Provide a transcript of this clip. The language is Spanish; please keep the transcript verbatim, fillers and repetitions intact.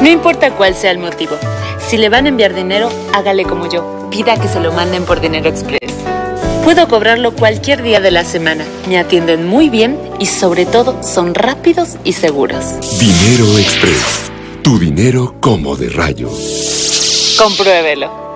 No importa cuál sea el motivo. Si le van a enviar dinero, hágale como yo. Pida que se lo manden por Dinero Express. Puedo cobrarlo cualquier día de la semana. Me atienden muy bien y sobre todo son rápidos y seguros. Dinero Express. Tu dinero como de rayos. Compruébelo.